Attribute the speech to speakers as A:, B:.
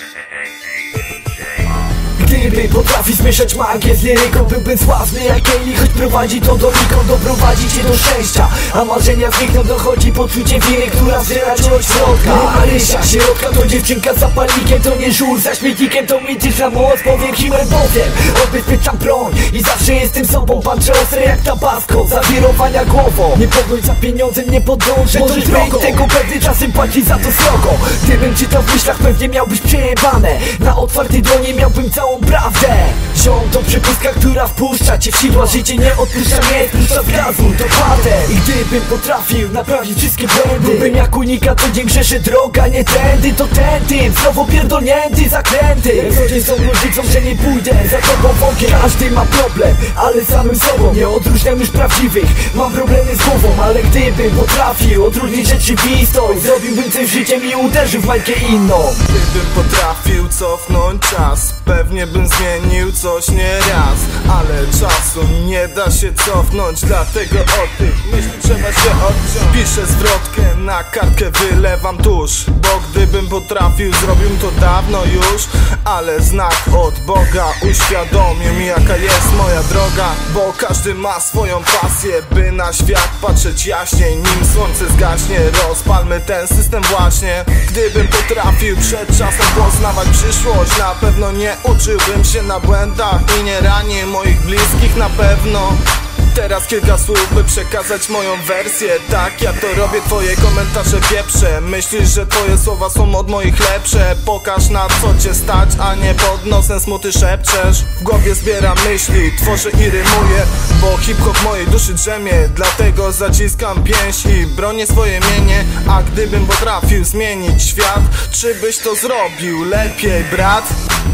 A: Gdyby potrafi zmieszać magię z liryką, byłbym sławny jak Eli, choć prowadzi to donikąd, doprowadzi cię do szczęścia. A marzenia znikną, dochodzi poczucie winy, która zżera cię od środka. Marysia, środka to dziewczynka z zapalnikiem, to nie żur za śmietnikiem, to mityczna moc, powiem himer powiem. Odbezpieczam broń i zawsze jestem sobą, patrzę ostre jak tabasco, zawirowania głową. Nie podąć za pieniądzem, nie podążę tą drogą, tego pewnie czasem płaci za to srogo. Gdybym czytał w myślach, pewnie miałbyś przejebane. Na otwartej dłoni miałbym całą prawdę. Ziom to przypuska, która wpuszcza cię w sidła. Życie nie odpuszcza, nie spuszcza z gazu, to patent. I gdybym potrafił naprawić wszystkie błędy, byłbym jak unika, co dzień grzeszy droga, nie tędy, to tędy. Znowu pierdolnięty, zakręty. Ludzie są różnicą, że nie pójdę za tobą wąkiem. Każdy ma problem, ale samym sobą nie odróżniam już prawdziwych. Mam problemy z głową, ale gdybym potrafił odróżnić rzeczywistość, zrobiłbym coś życiem i uderzył w majkę inną.
B: Gdybym potrafił cofnąć czas, pewnie bym zmienił coś nieraz. Ale czasu nie da się cofnąć, dlatego od tych myśli trzeba się odciąć. Piszę zwrotkę, na kartkę wylewam tusz, bo gdybym potrafił, zrobił to dawno już. Ale znak od Boga uświadomił mi, jaka jest moja droga, bo każdy ma swoją pasję, by na świat patrzeć jaśniej. Nim słońce zgaśnie, rozpalmy ten system właśnie. Gdybym potrafił przed czasem poznawać przyszłość, na pewno nie uczyłbym się na błędach i nie ranię moich bliskich na pewno. Teraz kilka słów, by przekazać moją wersję. Tak jak to robię, twoje komentarze pieprze. Myślisz, że twoje słowa są od moich lepsze? Pokaż, na co cię stać, a nie pod nosem smuty szepczesz. W głowie zbieram myśli, tworzę i rymuję, bo hip-hop w mojej duszy drzemie. Dlatego zaciskam pięść i bronię swoje mienie. A gdybym potrafił zmienić świat, czy byś to zrobił lepiej, brat?